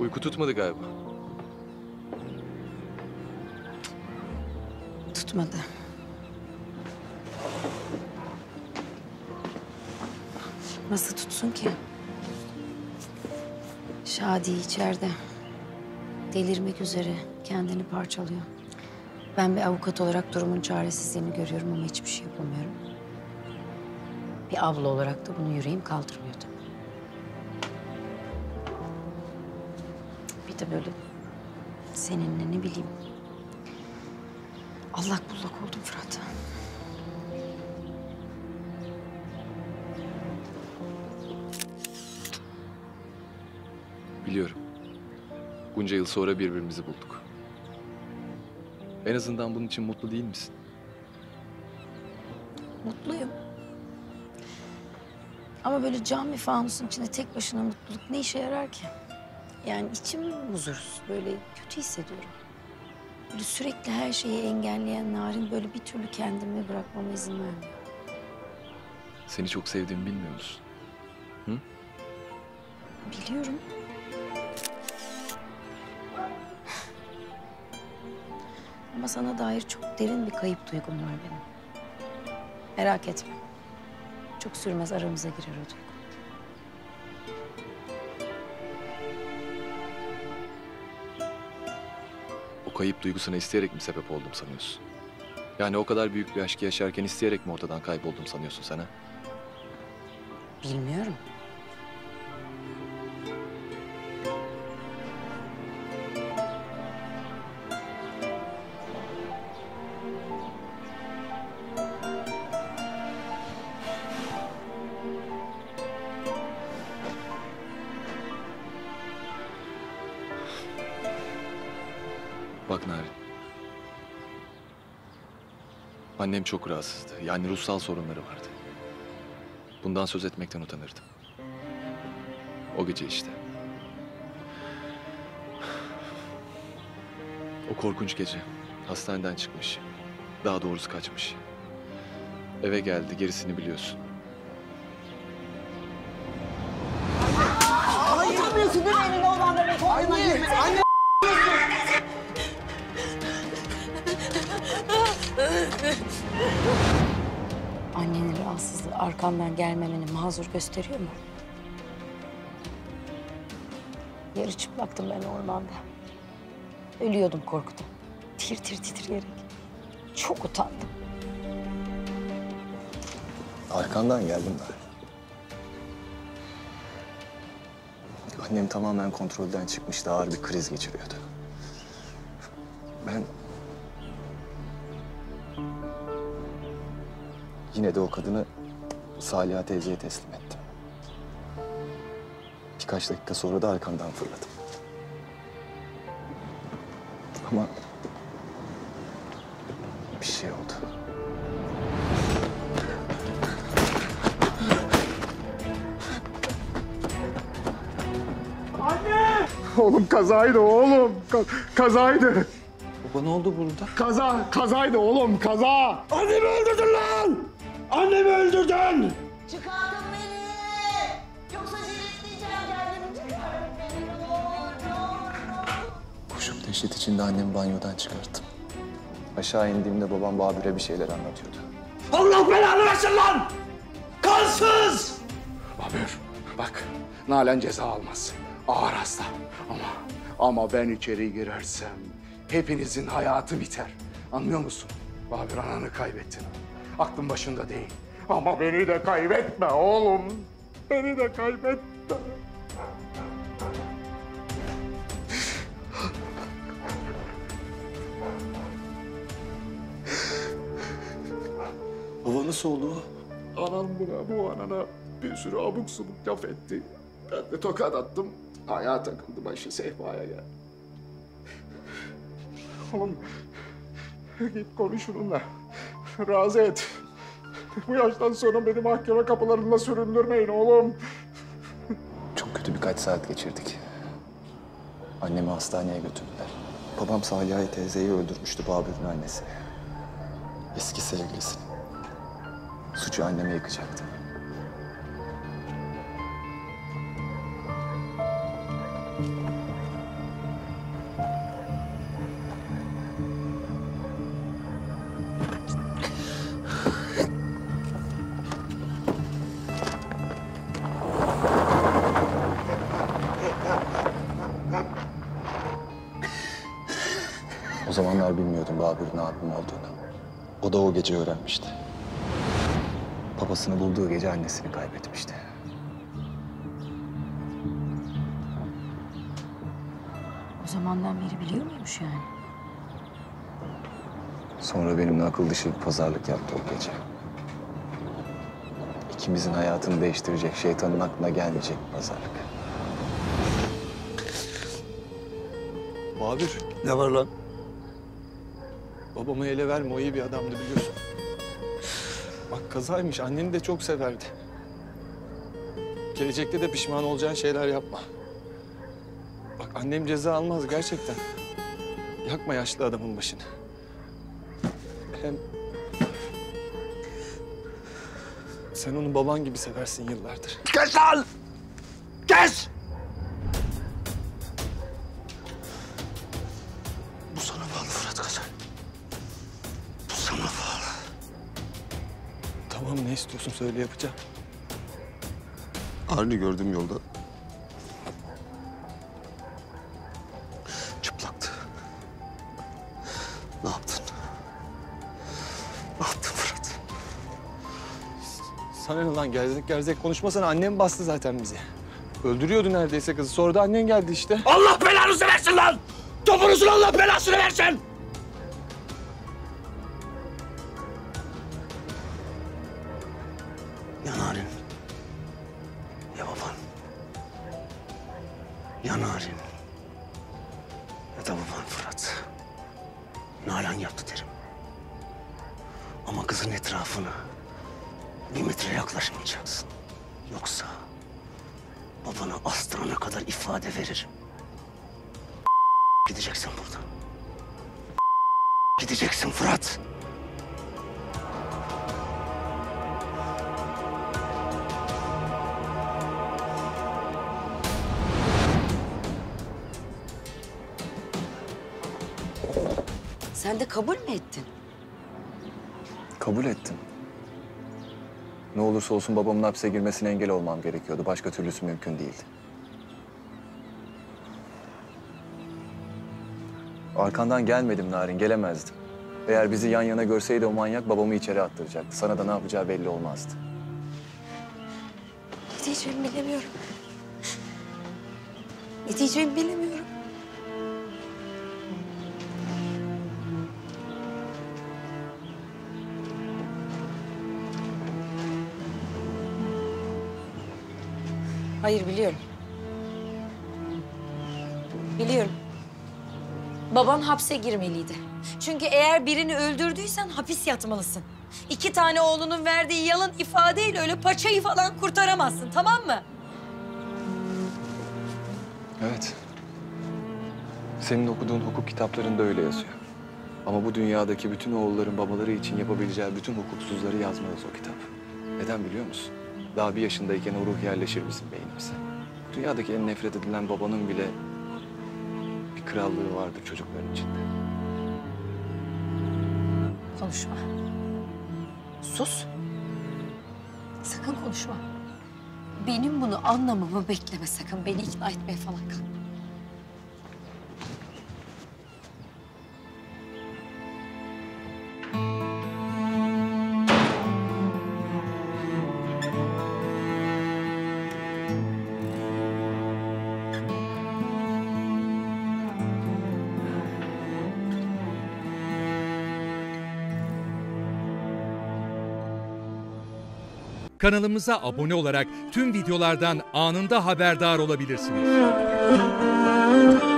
Uyku tutmadı galiba. Tutmadı. Nasıl tutsun ki? Şadi içeride. Delirmek üzere kendini parçalıyor. Ben bir avukat olarak durumun çaresizliğini görüyorum ama hiçbir şey yapamıyorum. Bir abla olarak da bunu yüreğim kaldırmıyor tabii. Bir de böyle seninle ne bileyim allak bullak oldum Fırat. Biliyorum. Bunca yıl sonra birbirimizi bulduk. En azından bunun için mutlu değil misin? Mutluyum. Ama böyle cam bir fanusun içinde tek başına mutluluk ne işe yarar ki? Yani içim huzursuz, böyle kötü hissediyorum. Böyle sürekli her şeyi engelleyen Narin böyle bir türlü kendimi bırakmama izin vermiyor. Seni çok sevdiğimi bilmiyor musun? Hı? Biliyorum. Ama sana dair çok derin bir kayıp duygum var benim. Merak etme. Çok sürmez aramıza girer o duygu. O kayıp duygusuna isteyerek mi sebep oldum sanıyorsun? Yani o kadar büyük bir aşkı yaşarken isteyerek mi ortadan kayboldum sanıyorsun sen ha? Bilmiyorum. Bak Narin. Annem çok rahatsızdı. Yani ruhsal sorunları vardı. Bundan söz etmekten utanırdım. O gece işte. O korkunç gece. Hastaneden çıkmış. Daha doğrusu kaçmış. Eve geldi, gerisini biliyorsun. Hatırlamıyorsun değil mi elinde olanların koynuna girmeni? Anne! Annenin rahatsızlığı arkamdan gelmemeni mazur gösteriyor mu? Yarı çıplaktım ben ormanda. Ölüyordum korkudan. Tir tir titreyerek. Çok utandım. Arkandan geldim ben. Annem tamamen kontrolden çıkmıştı. Ağır bir kriz geçiriyordu. Ben... Yine de o kadını Saliha teyzeye teslim ettim. Birkaç dakika sonra da arkamdan fırladım. Ama... bir şey oldu. Oğlum kazaydı oğlum. Kazaydı. Baba ne oldu burada? Kazaydı oğlum, kaza. Annemi öldürdün lan! Annemi öldürdün! Çıkardın beni! Yoksa jiletleyeceğim kendimi. Çıkardın beni. Ne olur. Koşup dehşet içinde annemi banyodan çıkarttım. Aşağı indiğimde babam Babür'e bir şeyler anlatıyordu. Allah belanı versin lan! Kansız! Babür, bak Nalan ceza almaz. Ağır hasta. Ama ben içeri girersem hepinizin hayatı biter. Anlıyor musun? Babür ananı kaybettin. Aklın başında değil. Ama beni de kaybetme oğlum. Beni de kaybetme. Baba nasıl oldu? Anam bu anana bir sürü abuk subuk laf etti. Ben de tokat attım. Ayağa takıldı, başı sehpaya geldi. Oğlum git konuş onunla. Razı et. Bu yaştan sonra beni mahkeme kapılarında süründürmeyin oğlum. Çok kötü birkaç saat geçirdik. Annemi hastaneye götürdüler. Babam Saliha teyzeyi öldürmüştü, Babür'ün annesi. Eski sevgilisini. Suçu anneme yıkacaktı. zamanlar bilmiyordum Babür'ün abim olduğunu. O da o gece öğrenmişti. Babasını bulduğu gece annesini kaybetmişti. O zamandan beri biliyor muymuş yani? Sonra benimle akıl dışı bir pazarlık yaptı o gece. İkimizin hayatını değiştirecek, şeytanın aklına gelmeyecek bir pazarlık. Babür, Ne var lan? babamı ele verme. O iyi bir adamdı biliyorsun. Bak kazaymış. Anneni de çok severdi. Gelecekte de pişman olacağın şeyler yapma. Bak annem ceza almaz gerçekten. Yakma yaşlı adamın başını. Hem sen onu baban gibi seversin yıllardır. Kes lan! Kes! Bu sana bağlı Fırat Kazan. Bu sana bağlı. Tamam ne istiyorsun söyle yapacağım. Arni gördüm yolda. Çıplaktı. Ne yaptın? Ne yaptın Fırat? Sana ne lan gerzek konuşmasana. Annem bastı zaten bizi. Öldürüyordu neredeyse kızı. Sonra da annen geldi işte. Allah belanızı versin lan! Topunuzun Allah belasını versin! Ya Narin, ya baban, ya Narin, ya da baban Fırat. Nalan yaptı derim. Ama kızın etrafına bir metre yaklaşmayacaksın. Yoksa babana astırana kadar ifade veririm. Gideceksin buradan. Gideceksin Fırat. Sen de kabul mü ettin? Kabul ettim. Ne olursa olsun babamın hapse girmesine engel olmam gerekiyordu. Başka türlüsü mümkün değildi. Arkandan gelmedim Narin, gelemezdim. Eğer bizi yan yana görseydi o manyak babamı içeri attıracaktı. Sana da ne yapacağı belli olmazdı. Ne diyeceğimi bilemiyorum. Ne diyeceğimi bilemiyorum. Hayır biliyorum. Biliyorum. Baban hapse girmeliydi. Çünkü eğer birini öldürdüysen hapis yatmalısın. 2 tane oğlunun verdiği yalan ifadeyle öyle paçayı falan kurtaramazsın, tamam mı? Evet. Senin okuduğun hukuk kitaplarında öyle yazıyor. Ama bu dünyadaki bütün oğulların babaları için yapabileceği bütün hukuksuzları yazmaz o kitap. Neden biliyor musun? Daha 1 yaşındayken o ruh yerleşir bizim beynimize. Dünyadaki en nefret edilen babanın bile bir krallığı vardır çocukların içinde. Konuşma. Sus. Sakın konuşma. Benim bunu anlamamı bekleme sakın. Beni ikna etmeye falan kalkma. Kanalımıza abone olarak tüm videolardan anında haberdar olabilirsiniz.